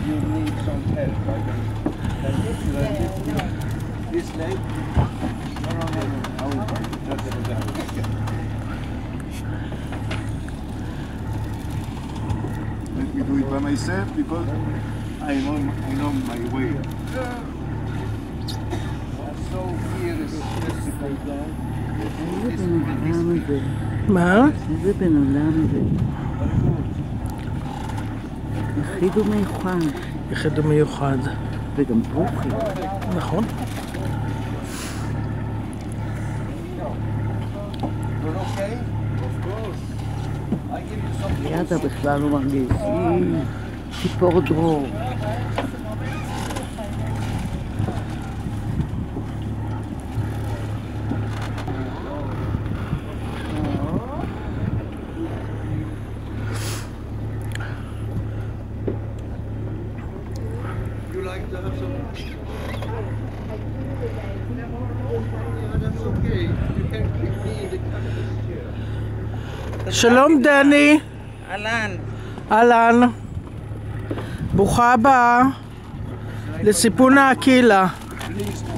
you need some help, this leg? No. I will just do that. Let me do it by myself because I know my way. So here is איזה בן אדם הזה. מה? איזה בן אדם זה. יחיד ומיוחד. יחיד ומיוחד. וגם ברוכי. נכון. ידה בכלל לא מרגיש. היא ציפור דרור. שלום דני. אהלן. אהלן. ברוכה הבאה לסיפון הקהילה.